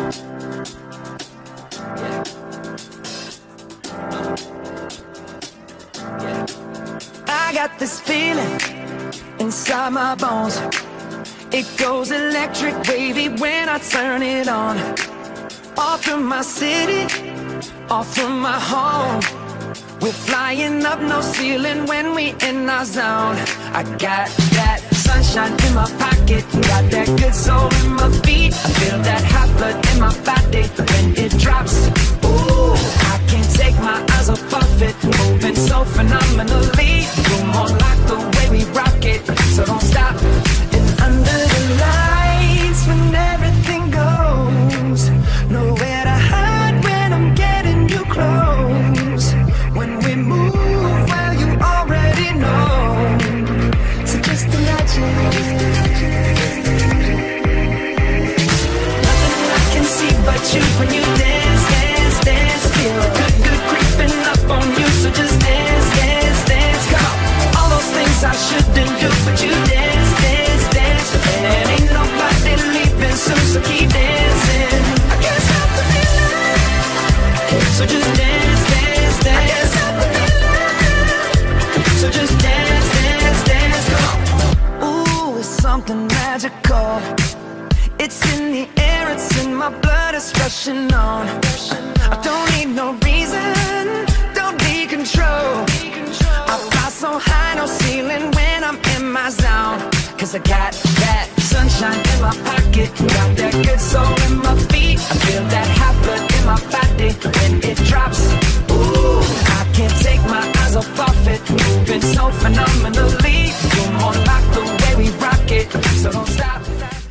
I got this feeling inside my bones. It goes electric wavy when I turn it on. Off from my city, off from my home. We're flying up, no ceiling when we in our zone. I got that sunshine in my pocket, got that good soul in my feet. I feel that hot blood in my body when it drops. Ooh, I can't take my eyes off of it, moving so phenomenally. You're more like the way we rock it, so don't stop. And under the lights, when everything goes, nowhere to hide when I'm getting you close. When we move, well, you already know. So just imagine. Nothing I can see but you when you dance, dance, dance. Feel good, good creeping up on you. So just dance, dance, dance. Come on. All those things I shouldn't do, but you dance, dance, dance. And ain't nobody leaving soon, so keep dancing. I can't stop the feeling. So just dance, dance, dance. I can't stop the feeling. So just dance, dance, dance. Come on. Ooh, it's something magical. It's in the air, it's in my blood, it's rushing on. I don't need no reason, don't need control. I fly so high, no ceiling when I'm in my zone. Cause I got that sunshine in my pocket, got that good soul in my feet. I feel that hot blood in my body when it drops. Ooh, I can't take my eyes off of it, moving so phenomenally. You're more like the way we rock it, so don't stop.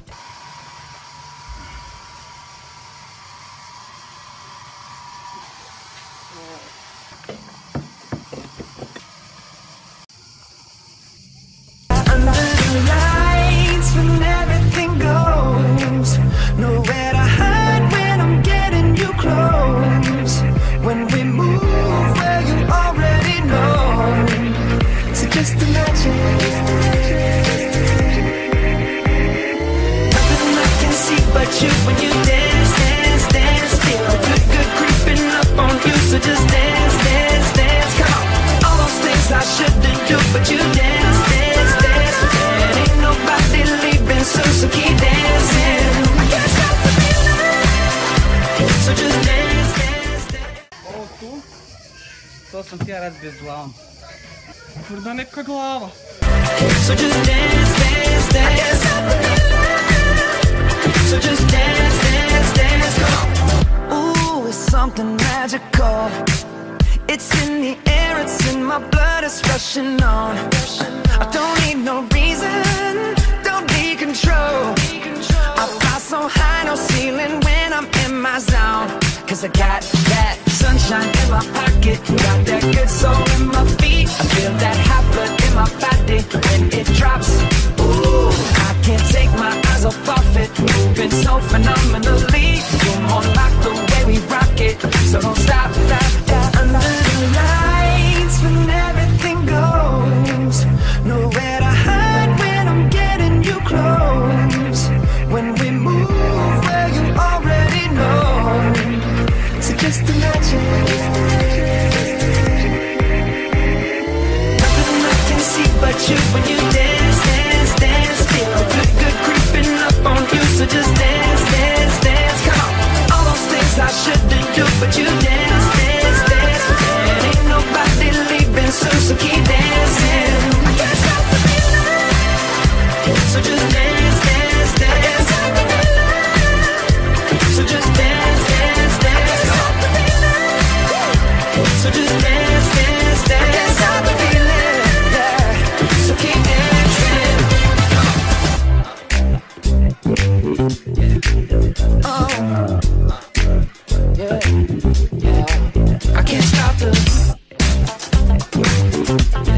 Nowhere to hide when I'm getting you close. When we move, well, you already know. So just imagine. Nothing I can see but you when you dance, dance, dance. Feel good, good creeping up on you. So just dance, dance, dance. Come on. All those things I shouldn't do, but you dance, dance, dance. And ain't nobody leaving soon, so keep dancing. So just dance, dance, dance. Ovo tu, to sam ti ja razbezglavam. Tvrda neka glava. So just dance, dance, dance. So just dance, dance, dance. Come on. Ooh, it's something magical. It's in the air, it's in my blood, it's rushing on. I don't need no reason, don't need control. I fly so high, no ceiling when I'm in my zone. Cause I got that sunshine in my pocket, got that good soul in my feet. I feel that hot blood in my body when it drops. Ooh, I can't take my eyes off of it, moving so phenomenally. You're more like the way we rock it, so don't stop, stop, stop. Under the lights when everything goes, nowhere to hide when I'm getting you close. When we move, well, you already know. So just imagine. Nothing I can see but you when you dance, dance, dance. Feel good, good creeping up on you. So just dance, dance, dance. Come on. All those things I shouldn't do, but you dance, dance, dance. And ain't nobody leaving soon, so keep dancing. I can't stop the feeling. So just dance, dance, dance. So just dance, dance, dance. So just dance, dance, dance. Can't stop the feeling, yeah. So keep dancing. Oh, yeah, yeah. I can't stop the.